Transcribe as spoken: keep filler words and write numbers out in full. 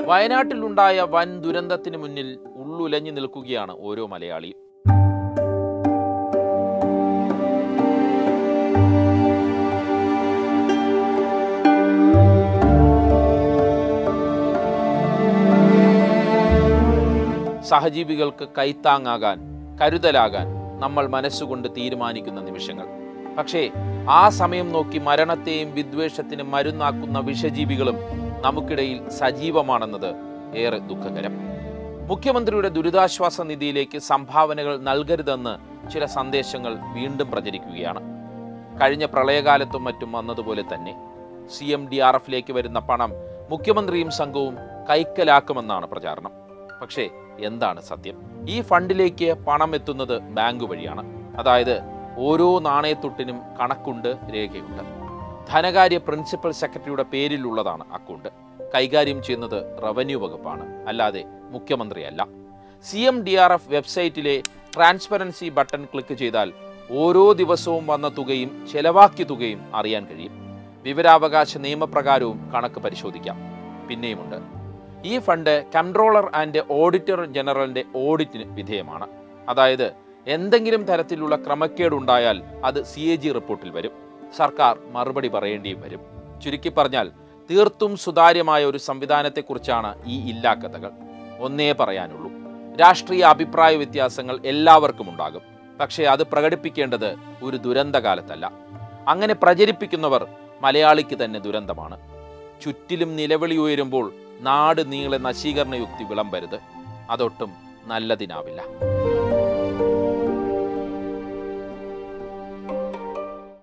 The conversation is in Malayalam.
വയനാട്ടിലുണ്ടായ വൻ ദുരന്തത്തിന് മുന്നിൽ ഉള്ളുലഞ്ഞു നിൽക്കുകയാണ് ഓരോ മലയാളിയും. സഹജീവികൾക്ക് കൈത്താങ്ങാകാൻ, കരുതലാകാൻ നമ്മൾ മനസ്സുകൊണ്ട് തീരുമാനിക്കുന്ന നിമിഷങ്ങൾ. പക്ഷേ ആ സമയം നോക്കി മരണത്തെയും വിദ്വേഷത്തിനും മരുന്നാക്കുന്ന വിഷജീവികളും നമുക്കിടയിൽ സജീവമാണെന്നത് ഏറെ ദുഃഖകരം. മുഖ്യമന്ത്രിയുടെ ദുരിതാശ്വാസ നിധിയിലേക്ക് സംഭാവനകൾ നൽകരുതെന്ന് ചില സന്ദേശങ്ങൾ വീണ്ടും പ്രചരിക്കുകയാണ്. കഴിഞ്ഞ പ്രളയകാലത്തും മറ്റും വന്നതുപോലെ തന്നെ സി എം ഡി ആർ എഫിലേക്ക് വരുന്ന പണം മുഖ്യമന്ത്രിയും സംഘവും കൈക്കലാക്കുമെന്നാണ് പ്രചാരണം. പക്ഷേ എന്താണ് സത്യം? ഈ ഫണ്ടിലേക്ക് പണം എത്തുന്നത് ബാങ്ക് വഴിയാണ്. അതായത് ഓരോ നാണയത്തുട്ടിനും കണക്കുണ്ട്, രേഖയുണ്ട്. ധനകാര്യ പ്രിൻസിപ്പൽ സെക്രട്ടറിയുടെ പേരിലുള്ളതാണ് അക്കൗണ്ട്. കൈകാര്യം ചെയ്യുന്നത് റവന്യൂ വകുപ്പാണ്, അല്ലാതെ മുഖ്യമന്ത്രിയല്ല. C M D R F വെബ്സൈറ്റിലെ ട്രാൻസ്പെറൻസി ബട്ടൺ ക്ലിക്ക് ചെയ്താൽ ഓരോ ദിവസവും വന്ന തുകയും ചെലവാക്കിയ തുകയും അറിയാൻ കഴിയും. വിവരാവകാശ നിയമപ്രകാരവും കണക്ക് പരിശോധിക്കാം. പിന്നെയുമുണ്ട്, ഈ ഫണ്ട് കൺട്രോളർ ആൻഡ് ഓഡിറ്റർ ജനറലിന്റെ ഓഡിറ്റിന് വിധേയമാണ്. അതായത് എന്തെങ്കിലും തരത്തിലുള്ള ക്രമക്കേടുണ്ടായാൽ അത് സി എ ജി റിപ്പോർട്ടിൽ വരും. സർക്കാർ മറുപടി പറയേണ്ടിയും വരും. ചുരുക്കി പറഞ്ഞാൽ തീർത്തും സുതാര്യമായ ഒരു സംവിധാനത്തെക്കുറിച്ചാണ് ഈ ഇല്ലാക്കഥകൾ. ഒന്നേ പറയാനുള്ളൂ, രാഷ്ട്രീയ അഭിപ്രായ വ്യത്യാസങ്ങൾ എല്ലാവർക്കും ഉണ്ടാകും. പക്ഷേ അത് പ്രകടിപ്പിക്കേണ്ടത് ഒരു ദുരന്തകാലത്തല്ല. അങ്ങനെ പ്രചരിപ്പിക്കുന്നവർ മലയാളിക്ക് തന്നെ ദുരന്തമാണ്. ചുറ്റിലും നിലവിളി ഉയരുമ്പോൾ നാട് നീളെ നശീകരണ യുക്തി വിളമ്പരുത്. അതൊട്ടും നല്ലതിനാവില്ല.